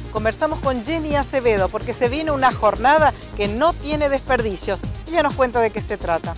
conversamos con Jenny Acevedo porque se viene una jornada que no tiene desperdicios. Ella nos cuenta de qué se trata.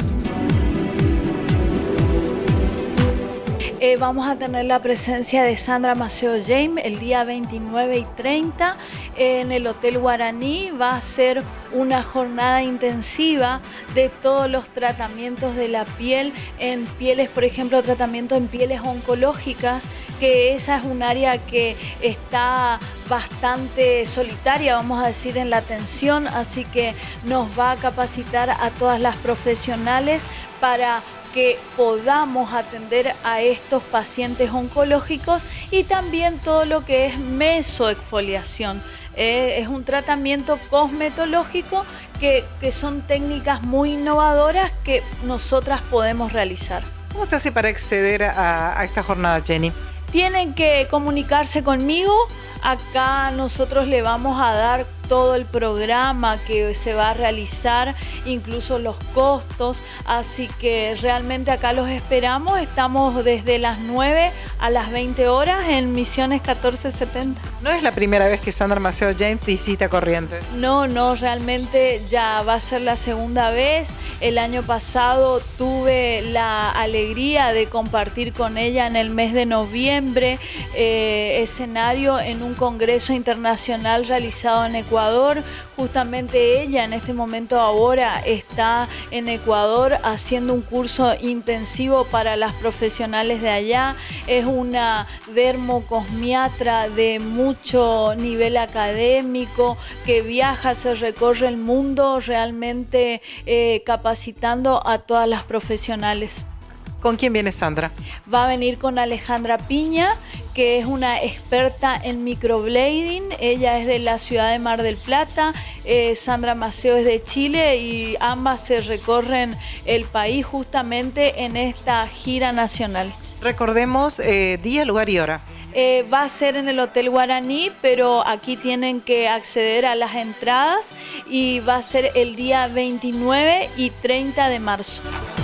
Vamos a tener la presencia de Sandra Maceo James el día 29 y 30 en el Hotel Guaraní. Va a ser una jornada intensiva de todos los tratamientos de la piel, en pieles, por ejemplo, tratamiento en pieles oncológicas, que esa es un área que está bastante solitaria, vamos a decir, en la atención, así que nos va a capacitar a todas las profesionales para que podamos atender a estos pacientes oncológicos y también todo lo que es mesoexfoliación. Es un tratamiento cosmetológico que son técnicas muy innovadoras que nosotras podemos realizar. ¿Cómo se hace para acceder a esta jornada, Jenny? Tienen que comunicarse conmigo. Acá nosotros le vamos a dar todo el programa que se va a realizar, incluso los costos, así que realmente acá los esperamos. Estamos desde las 9 a las 20 horas en Misiones 1470. ¿No es la primera vez que Sandra Maceo James visita Corrientes? No, realmente ya va a ser la segunda vez. El año pasado tuve la alegría de compartir con ella en el mes de noviembre escenario en un congreso internacional realizado en Ecuador. Justamente ella en este momento ahora está en Ecuador haciendo un curso intensivo para las profesionales de allá. Es una dermocosmiatra de mucho nivel académico que viaja, se recorre el mundo realmente capacitando a todas las profesionales. ¿Con quién viene Sandra? Va a venir con Alejandra Piña, que es una experta en microblading. Ella es de la ciudad de Mar del Plata, Sandra Maceo es de Chile y ambas se recorren el país justamente en esta gira nacional. Recordemos día, lugar y hora. Va a ser en el Hotel Guaraní, pero aquí tienen que acceder a las entradas y va a ser el día 29 y 30 de marzo.